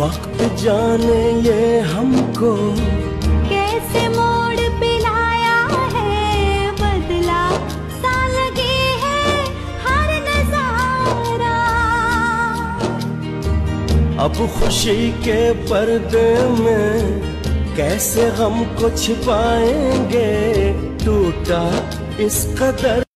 वक्त जाने ये हमको कैसे मोड़ पिलाया है, बदला सा लगे है हर नजारा। अब खुशी के पर्दे में कैसे गम को छिपाएंगे, टूटा इस कदर